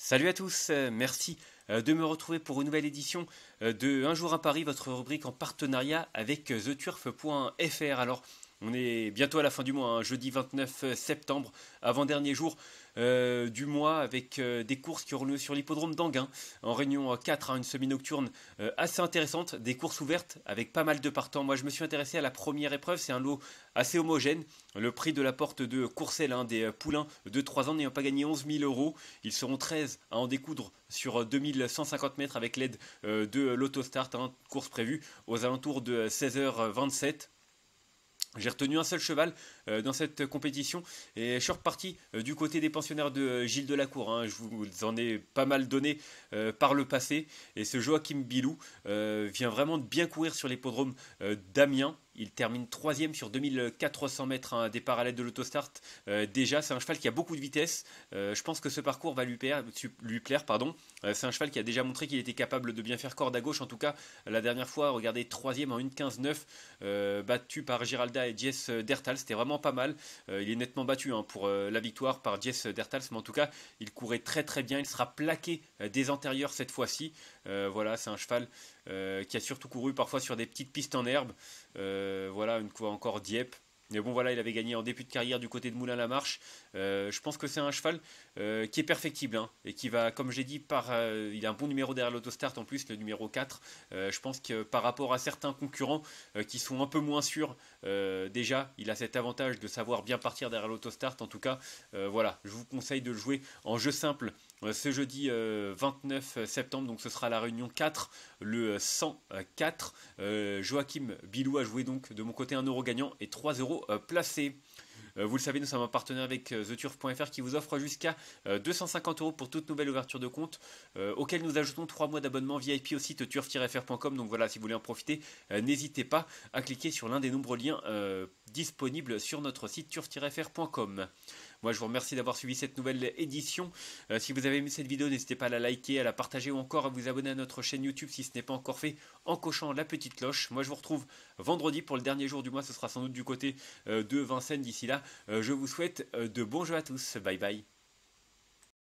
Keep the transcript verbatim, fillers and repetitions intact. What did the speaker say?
Salut à tous, euh, merci euh, de me retrouver pour une nouvelle édition euh, de Un jour à Paris, votre rubrique en partenariat avec euh, the turf point f r. Alors, on est bientôt à la fin du mois, hein, jeudi vingt-neuf septembre, avant-dernier jour euh, du mois, avec euh, des courses qui auront lieu sur l'hippodrome d'Anguin, en réunion quatre, hein, une semi-nocturne euh, assez intéressante, des courses ouvertes avec pas mal de partants. Moi, je me suis intéressé à la première épreuve, c'est un lot assez homogène. Le prix de la porte de Courcelles, hein, des poulains de trois ans n'ayant pas gagné onze mille euros. Ils seront treize à en découdre sur deux mille cent cinquante mètres avec l'aide euh, de l'autostart, hein, course prévue aux alentours de seize heures vingt-sept. J'ai retenu un seul cheval euh, dans cette compétition et je suis reparti euh, du côté des pensionnaires de euh, Gilles Delacour, hein. Je vous en ai pas mal donné euh, par le passé et ce Joachim Bilou euh, vient vraiment de bien courir sur l'hippodrome euh, d'Amiens. Il termine troisième sur deux mille quatre cents mètres, un départ à l'aide de l'autostart. Euh, déjà, c'est un cheval qui a beaucoup de vitesse. Euh, je pense que ce parcours va lui plaire. Lui plaire pardon. Euh, c'est un cheval qui a déjà montré qu'il était capable de bien faire corde à gauche. En tout cas, la dernière fois, regardez, troisième en une quinze neuf, euh, battu par Giralda et Jess Dertals. C'était vraiment pas mal. Euh, il est nettement battu, hein, pour euh, la victoire par Jess Dertals. Mais en tout cas, il courait très très bien. Il sera plaqué euh, des antérieurs cette fois-ci. Euh, voilà, c'est un cheval euh, qui a surtout couru parfois sur des petites pistes en herbe. Euh, voilà, une fois encore Dieppe. Mais bon, voilà, il avait gagné en début de carrière du côté de Moulins-la-Marche. Euh, je pense que c'est un cheval euh, qui est perfectible, hein, et qui va, comme j'ai dit, par, euh, il a un bon numéro derrière l'autostart en plus, le numéro quatre. Euh, je pense que par rapport à certains concurrents euh, qui sont un peu moins sûrs, euh, déjà, il a cet avantage de savoir bien partir derrière l'autostart. En tout cas, euh, voilà, je vous conseille de le jouer en jeu simple euh, ce jeudi euh, vingt-neuf septembre. Donc ce sera la réunion quatre, le cent quatre. Euh, Joachim Bilou a joué donc de mon côté un euro gagnant et trois euros euh, placés. Euh, vous le savez, nous sommes un partenaire avec euh, the turf point f r qui vous offre jusqu'à euh, deux cent cinquante euros pour toute nouvelle ouverture de compte, euh, auquel nous ajoutons trois mois d'abonnement V I P au site turf tiret f r point com. Donc voilà, si vous voulez en profiter, euh, n'hésitez pas à cliquer sur l'un des nombreux liens euh, disponibles sur notre site turf tiret f r point com. Moi, je vous remercie d'avoir suivi cette nouvelle édition. Euh, si vous avez aimé cette vidéo, n'hésitez pas à la liker, à la partager ou encore à vous abonner à notre chaîne YouTube si ce n'est pas encore fait en cochant la petite cloche. Moi, je vous retrouve vendredi pour le dernier jour du mois. Ce sera sans doute du côté euh, de Vincennes. D'ici là, euh, je vous souhaite euh, de bons jeux à tous. Bye bye.